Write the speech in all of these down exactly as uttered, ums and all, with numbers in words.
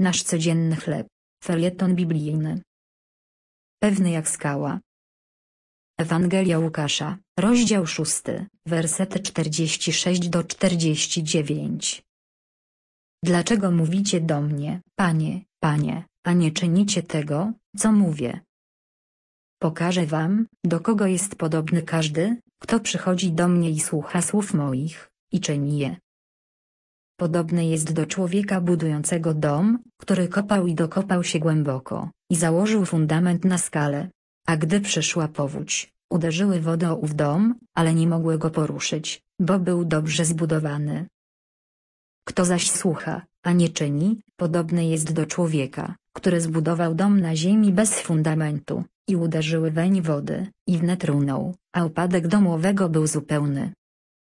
nasz codzienny chleb. Felieton biblijny. Pewny jak skała. Ewangelia Łukasza, rozdział szósty, wersety czterdzieści sześć do czterdziestu dziewięciu. Dlaczego mówicie do mnie, Panie, Panie, a nie czynicie tego, co mówię? Pokażę wam, do kogo jest podobny każdy, kto przychodzi do mnie i słucha słów moich, i czyni je. Podobny jest do człowieka budującego dom, który kopał i dokopał się głęboko, i założył fundament na skale. A gdy przyszła powódź, uderzyły wody o ów dom, ale nie mogły go poruszyć, bo był dobrze zbudowany. Kto zaś słucha, a nie czyni, podobny jest do człowieka, który zbudował dom na ziemi bez fundamentu, i uderzyły weń wody, i wnet runął, a upadek domowego był zupełny.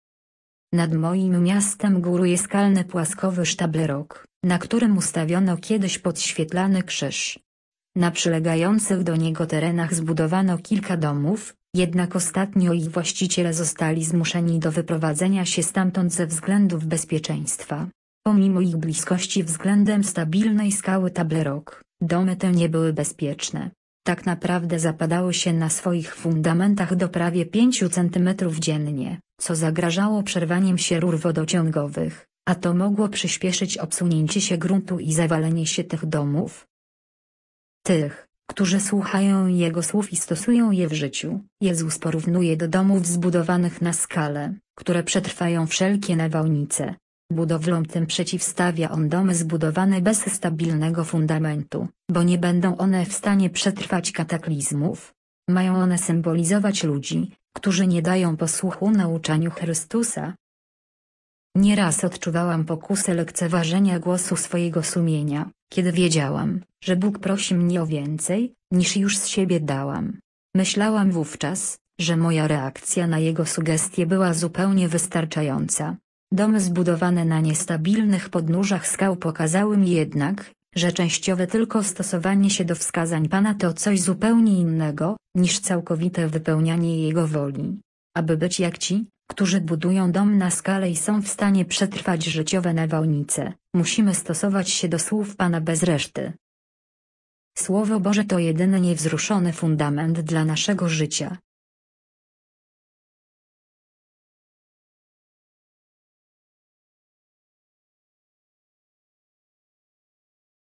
Nad moim miastem góruje skalny płaskowy sztablerok, na którym ustawiono kiedyś podświetlany krzyż. Na przylegających do niego terenach zbudowano kilka domów, jednak ostatnio ich właściciele zostali zmuszeni do wyprowadzenia się stamtąd ze względów bezpieczeństwa. Pomimo ich bliskości względem stabilnej skały Tablerok, domy te nie były bezpieczne. Tak naprawdę zapadały się na swoich fundamentach do prawie pięciu centymetrów dziennie, co zagrażało przerwaniem się rur wodociągowych, a to mogło przyspieszyć obsunięcie się gruntu i zawalenie się tych domów. Tych, którzy słuchają Jego słów i stosują je w życiu, Jezus porównuje do domów zbudowanych na skale, które przetrwają wszelkie nawałnice. Budowlom tym przeciwstawia On domy zbudowane bez stabilnego fundamentu, bo nie będą one w stanie przetrwać kataklizmów. Mają one symbolizować ludzi, którzy nie dają posłuchu nauczaniu Chrystusa. Nieraz odczuwałam pokusę lekceważenia głosu swojego sumienia, kiedy wiedziałam, że Bóg prosi mnie o więcej, niż już z siebie dałam. Myślałam wówczas, że moja reakcja na Jego sugestie była zupełnie wystarczająca. Domy zbudowane na niestabilnych podnóżach skał pokazały mi jednak, że częściowe tylko stosowanie się do wskazań Pana to coś zupełnie innego, niż całkowite wypełnianie Jego woli. Aby być jak ci, którzy budują dom na skale i są w stanie przetrwać życiowe nawałnice, musimy stosować się do słów Pana bez reszty. Słowo Boże to jedyny niewzruszony fundament dla naszego życia,